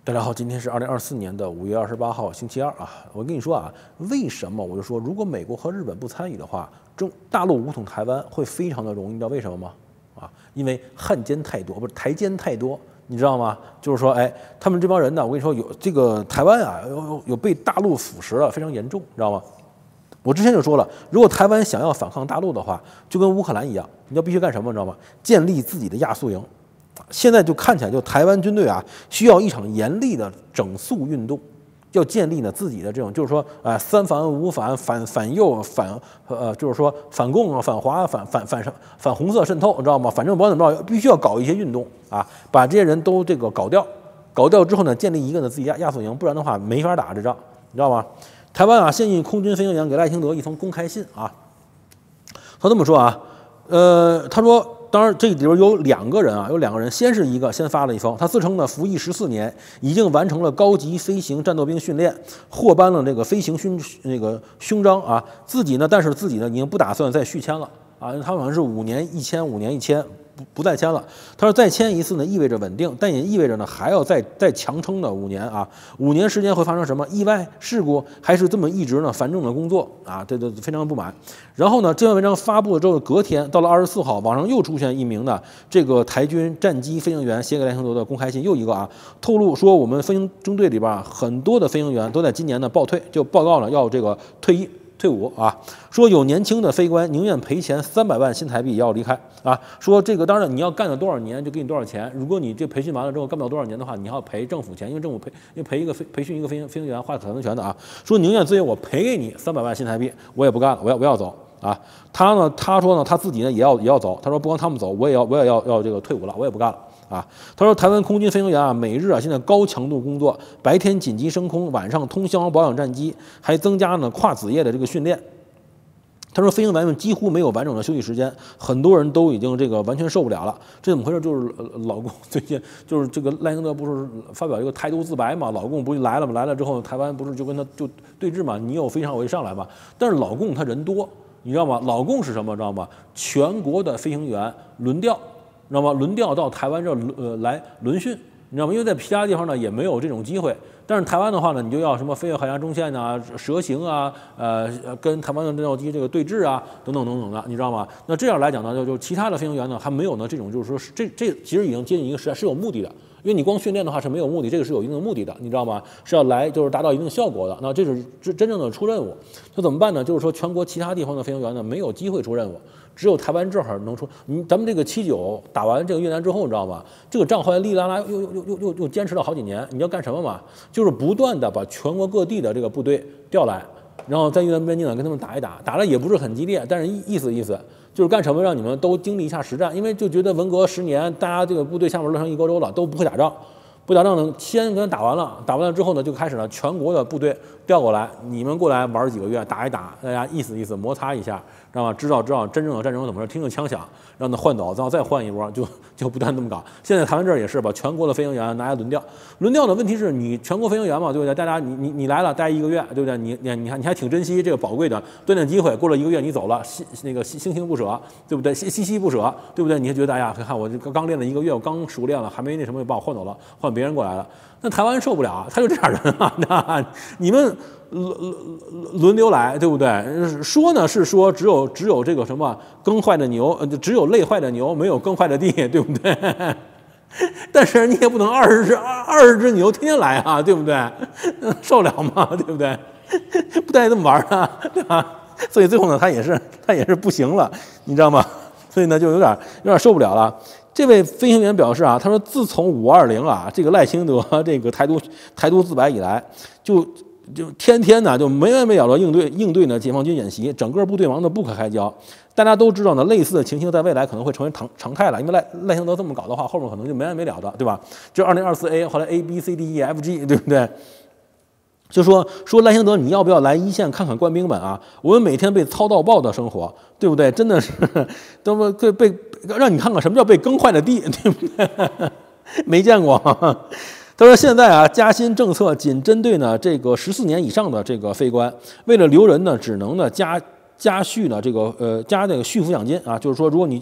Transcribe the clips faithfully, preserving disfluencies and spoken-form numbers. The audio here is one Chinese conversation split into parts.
大家好，今天是二零二四年的五月二十八号，星期二啊。我跟你说啊，为什么我就说，如果美国和日本不参与的话，中大陆武统台湾会非常的容易，你知道为什么吗？啊，因为汉奸太多，不是台奸太多，你知道吗？就是说，哎，他们这帮人呢，我跟你说，有这个台湾啊，有有被大陆腐蚀了，非常严重，你知道吗？我之前就说了，如果台湾想要反抗大陆的话，就跟乌克兰一样，你要必须干什么，你知道吗？建立自己的亚速营。现在就看起来，就台湾军队啊，需要一场严厉的整肃运动，要建立呢自己的这种，就是说，啊、呃，三反五反反反右反呃，就是说反共啊、反华、反反反反红色渗透，你知道吗？反正不管怎么着，必须要搞一些运动啊，把这些人都这个搞掉，搞掉之后呢，建立一个呢自己亚亚速营，不然的话没法打这仗，你知道吗？台湾啊，现役空军飞行员给赖清德一封公开信啊，他这么说啊，呃，他说。当然，这里边有两个人啊，有两个人，先是一个先发了一封，他自称呢服役十四年，已经完成了高级飞行战斗兵训练，获颁了那个飞行勋那个勋章啊，自己呢，但是自己呢已经不打算再续签了啊，他好像是五年一签，五年一签。不不再签了，他说再签一次呢，意味着稳定，但也意味着呢还要再再强撑的五年啊，五年时间会发生什么意外事故，还是这么一直呢繁重的工作啊？这都非常不满。然后呢，这篇文章发布了之后，隔天到了二十四号，网上又出现一名呢这个台军战机飞行员写给赖清德的公开信，又一个啊，透露说我们飞行中队里边很多的飞行员都在今年呢报退，就报告了要这个退役。退伍啊，说有年轻的飞官宁愿赔钱三百万新台币也要离开啊。说这个当然你要干了多少年就给你多少钱，如果你这培训完了之后干不了多少年的话，你还要赔政府钱，因为政府赔因为赔一个培培训一个飞行飞行员花可能权的啊。说宁愿最后我赔给你三百万新台币，我也不干了，我要我要走啊。他呢，他说呢他自己呢也要也要走，他说不光他们走，我也要我也要要这个退伍了，我也不干了。啊，他说台湾空军飞行员啊，每日啊现在高强度工作，白天紧急升空，晚上通宵保养战机，还增加呢跨子夜的这个训练。他说飞行员们几乎没有完整的休息时间，很多人都已经这个完全受不了了。这怎么回事？就是老共最近就是这个赖清德不是发表一个台独自白嘛？老共不是来了吗？来了之后，台湾不是就跟他就对峙嘛？你有飞上我就上来嘛。但是老共他人多，你知道吗？老共是什么？知道吗？全国的飞行员轮调。知道吗？轮调到台湾这儿呃来轮训，你知道吗？因为在其他地方呢也没有这种机会，但是台湾的话呢，你就要什么飞越海峡中线啊、蛇形啊、呃跟台湾的战斗机这个对峙啊，等等等等的，你知道吗？那这样来讲呢，就就其他的飞行员呢还没有呢这种就是说这这其实已经接近一个实是有目的的。因为你光训练的话是没有目的，这个是有一定的目的的，你知道吗？是要来就是达到一定效果的。那这是真真正的出任务，那怎么办呢？就是说全国其他地方的飞行员呢没有机会出任务，只有台湾这儿能出。你咱们这个七九打完这个越南之后，你知道吗？这个仗后来哩哩啦啦又又又又又又坚持了好几年。你要干什么嘛？就是不断的把全国各地的这个部队调来，然后在越南边境呢跟他们打一打，打的也不是很激烈，但是意思意思。就是干什么让你们都经历一下实战，因为就觉得文革十年，大家这个部队下面乱成一锅粥了，都不会打仗，不打仗呢，先跟他打完了，打完了之后呢，就开始了全国的部队调过来，你们过来玩几个月，打一打，大家意思意思，摩擦一下，知道吗？知道知道真正的战争怎么回事，听听枪响，让他换走，然后再换一波，就就不断这么搞。现在台湾这儿也是把全国的飞行员拿来轮调，轮调的问题是你全国飞行员嘛，对不对？大家你你你来了待一个月，对不对？你你你还你还挺珍惜这个宝贵的锻炼机会，过了一个月你走了，心那个心心不舍，对不对？心心不舍，对不对？你还觉得哎呀，看我这刚练了一个月，我刚熟练了，还没那什么，把我换走了，换别人过来了。那台湾受不了，他就这样人啊！你们轮轮流来，对不对？说呢是说只有只有这个什么耕坏的牛，只有累坏的牛，没有耕坏的地，对不对？但是你也不能二十只二十只牛天天来啊，对不对？受了吗？对不对？不带这么玩啊，对吧？所以最后呢，他也是他也是不行了，你知道吗？所以呢，就有点有点受不了了。这位飞行员表示啊，他说自从五二零啊这个赖清德这个台独台独自白以来，就就天天呢就没完没了的应对应对呢解放军演习，整个部队忙得不可开交。大家都知道呢，类似的情形在未来可能会成为常常态了，因为赖赖清德这么搞的话，后面可能就没完没了的，对吧？这二零二四 A 后来 A B C D E F G， 对不对？就说说赖清德，你要不要来一线看看官兵们啊？我们每天被操到爆的生活，对不对？真的是都被被让你看看什么叫被耕坏的地，对不对？没见过。他说现在啊，加薪政策仅针对呢这个十四年以上的这个飞官，为了留人呢，只能呢加加续呢这个呃加这个续服奖金啊，就是说如果你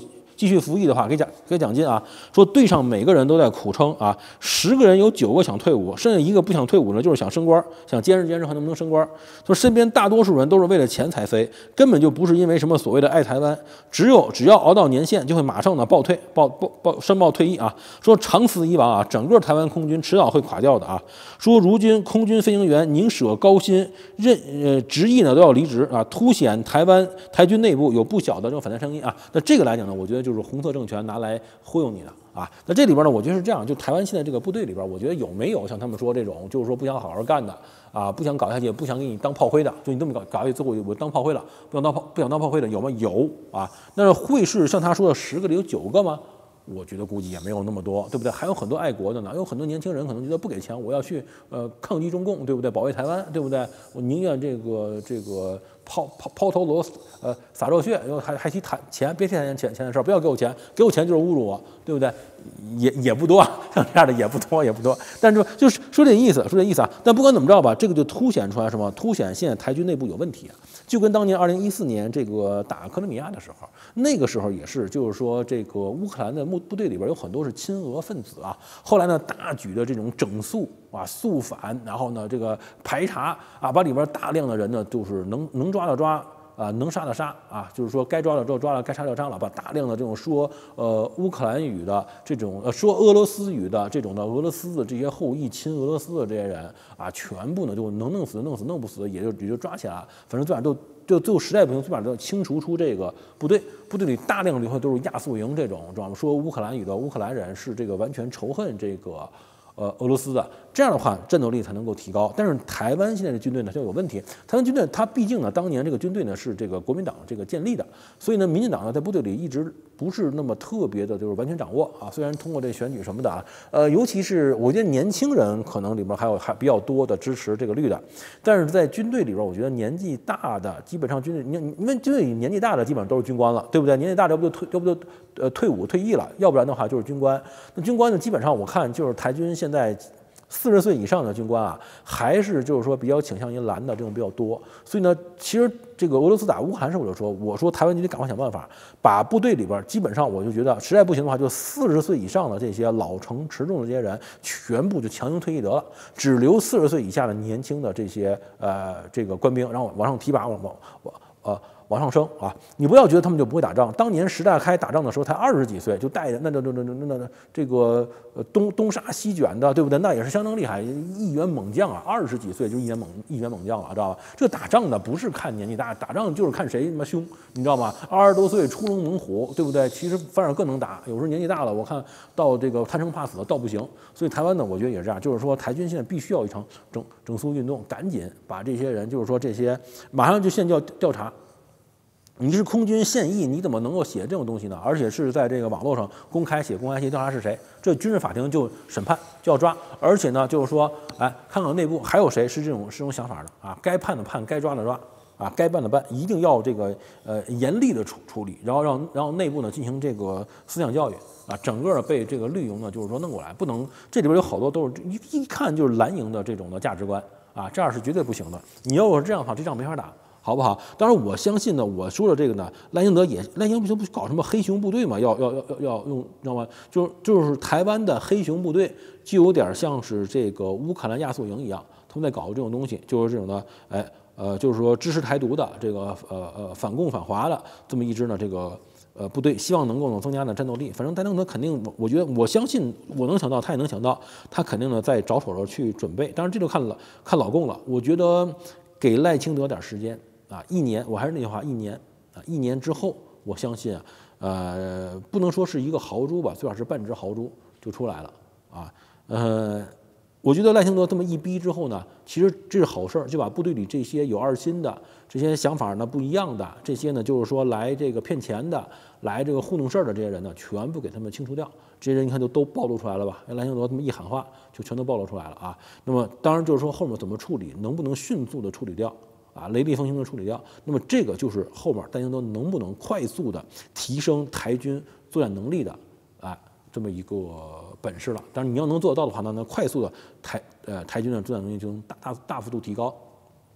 继续服役的话，给奖给奖金啊。说队上每个人都在苦撑啊，十个人有九个想退伍，剩下一个不想退伍呢，就是想升官，想坚持坚持还能不能升官。说身边大多数人都是为了钱才飞，根本就不是因为什么所谓的爱台湾，只有只要熬到年限，就会马上呢报退报报报申报退役啊。说长此以往啊，整个台湾空军迟早会垮掉的啊。说如今空军飞行员宁舍高薪，任呃执意呢都要离职啊，凸显台湾台军内部有不小的这种反弹声音啊。那这个来讲呢，我觉得就是红色政权拿来忽悠你的啊。那这里边呢，我觉得是这样，就台湾现在这个部队里边，我觉得有没有像他们说这种，就是说不想好好干的啊，不想搞下去，不想给你当炮灰的，就你这么搞搞下去，最后我当炮灰了，不想当炮不想当炮灰的有吗？有啊。那会是像他说的十个里有九个吗？我觉得估计也没有那么多，对不对？还有很多爱国的呢，有很多年轻人可能觉得不给钱，我要去呃抗击中共，对不对？保卫台湾，对不对？我宁愿这个这个抛抛抛头颅，呃洒热血，然后还还提谈钱，别提谈钱钱的事儿，不要给我钱，给我钱就是侮辱我，对不对？也也不多，像这样的也不多，也不多。但是就是说这意思，说这意思啊。但不管怎么着吧，这个就凸显出来什么？凸显现在台军内部有问题啊。就跟当年二零一四年这个打克里米亚的时候，那个时候也是，就是说这个乌克兰的部部队里边有很多是亲俄分子啊。后来呢，大举的这种整肃啊、肃反，然后呢这个排查啊，把里边大量的人呢，就是能能抓的抓。啊，能杀的杀啊，就是说该抓的就抓了，该杀就杀了，把大量的这种说呃乌克兰语的这种呃说俄罗斯语的这种的俄罗斯的这些后裔亲俄罗斯的这些人啊，全部呢就能弄死弄死，弄不死也就也就抓起来了，反正最晚都就最后实在不行，最晚都清除出这个部队，部队里大量里头都是亚速营这种，知道吗？说乌克兰语的乌克兰人是这个完全仇恨这个。呃，俄罗斯的这样的话，战斗力才能够提高。但是台湾现在的军队呢，就有问题。台湾军队它毕竟呢，当年这个军队呢是这个国民党这个建立的，所以呢，民进党呢在部队里一直不是那么特别的，就是完全掌握啊。虽然通过这选举什么的啊，呃，尤其是我觉得年轻人可能里边还有还比较多的支持这个绿的，但是在军队里边，我觉得年纪大的基本上军队，你因为军队年纪大的基本上都是军官了，对不对？年纪大的要不就退，要不就呃退伍退役了，要不然的话就是军官。那军官呢，基本上我看就是台军现在四十岁以上的军官啊，还是就是说比较倾向于蓝的这种比较多。所以呢，其实这个俄罗斯打乌克兰时，我就说，我说台湾你得赶快想办法，把部队里边基本上我就觉得实在不行的话，就四十岁以上的这些老成持重的这些人，全部就强行退役得了，只留四十岁以下的年轻的这些呃这个官兵，然后往上提拔，往往往呃。往上升啊！你不要觉得他们就不会打仗。当年石代开打仗的时候才二十几岁，就带着那那那那那那这个呃东东杀西卷的，对不对？那也是相当厉害，一员猛将啊！二十几岁就一员猛一员猛将了，知道吧？这打仗的不是看年纪大，打仗就是看谁他妈凶，你知道吗？二十多岁出笼猛虎，对不对？其实反而更能打。有时候年纪大了，我看到这个贪生怕死的倒不行。所以台湾呢，我觉得也是这样，就是说台军现在必须要一场整整肃运动，赶紧把这些人，就是说这些马上就现调调查。你是空军现役，你怎么能够写这种东西呢？而且是在这个网络上公开写，公开写调查是谁？这军事法庭就审判，就要抓。而且呢，就是说，哎，看看内部还有谁是这种是这种想法的啊？该判的判，该抓的抓，啊，该办的办，一定要这个呃严厉的处处理，然后让然后内部呢进行这个思想教育啊，整个被这个绿营呢就是说弄过来，不能这里边有好多都是一一看就是蓝营的这种的价值观啊，这样是绝对不行的。你要是这样的话，这仗没法打。好不好？当然，我相信呢。我说的这个呢，赖清德也，赖清德不是搞什么黑熊部队嘛？要要要要要用，知道吗？就是就是台湾的黑熊部队，就有点像是这个乌克兰亚速营一样，他们在搞这种东西，就是这种的，哎呃，就是说支持台独的这个呃呃反共反华的这么一支呢这个呃部队，希望能够能增加呢战斗力。反正赖清德肯定，我觉得我相信我能想到，他也能想到，他肯定呢在着手的去准备。当然这就看了看老共了。我觉得给赖清德点时间。啊，一年，我还是那句话，一年啊，一年之后，我相信啊，呃，不能说是一个豪猪吧，最少是半只豪猪就出来了啊。呃，我觉得赖清德这么一逼之后呢，其实这是好事儿，就把部队里这些有二心的、这些想法呢不一样的、这些呢就是说来这个骗钱的、来这个糊弄事儿的这些人呢，全部给他们清除掉。这些人你看就都暴露出来了吧？赖清德这么一喊话，就全都暴露出来了啊。那么当然就是说后面怎么处理，能不能迅速的处理掉？啊，雷厉风行的处理掉，那么这个就是后面戴清德能不能快速的提升台军作战能力的啊这么一个本事了。当然你要能做得到的话呢，那快速的台呃台军的作战能力就能大大大幅度提高。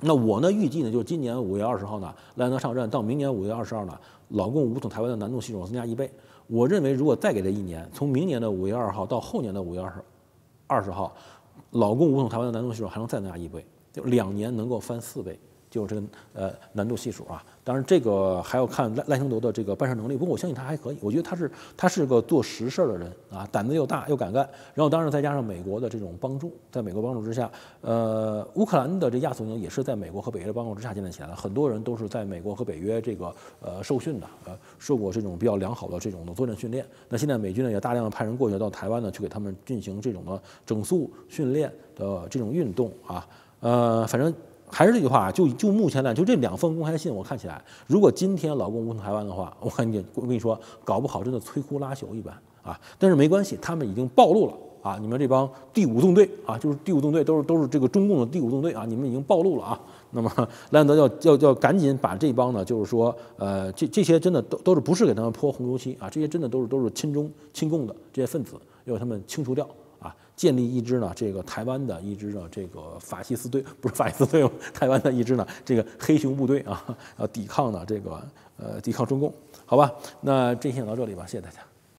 那我呢预计呢，就是今年五月二十号呢，赖安德上任，到明年五月二十号呢，老共武统台湾的难度系数增加一倍。我认为如果再给他一年，从明年的五月二号到后年的五月二十二十号，老共武统台湾的难度系数还能再增加一倍，就两年能够翻四倍。就是这个呃难度系数啊，当然这个还要看赖赖清德的这个办事能力，不过我相信他还可以，我觉得他是他是个做实事的人啊，胆子又大又敢干，然后当然再加上美国的这种帮助，在美国帮助之下，呃，乌克兰的这亚速营也是在美国和北约的帮助之下建立起来的，很多人都是在美国和北约这个呃受训的，呃，受过这种比较良好的这种的作战训练。那现在美军呢也大量的派人过去到台湾呢，去给他们进行这种的整肃训练的这种运动啊，呃，反正。还是这句话，就就目前来，就这两封公开信，我看起来，如果今天老共武统台湾的话，我看你，我跟你说，搞不好真的摧枯拉朽一般啊。但是没关系，他们已经暴露了啊！你们这帮第五纵队啊，就是第五纵队，都是都是这个中共的第五纵队啊，你们已经暴露了啊。那么赖安德要要要赶紧把这帮呢，就是说，呃，这这些真的都都是不是给他们泼红油漆啊？这些真的都是都是亲中亲共的这些分子，要他们清除掉。啊，建立一支呢，这个台湾的一支呢，这个法西斯队，不是法西斯队，台湾的一支呢，这个黑熊部队啊，要抵抗呢，这个呃，抵抗中共，好吧？那这期讲到这里吧，谢谢大家。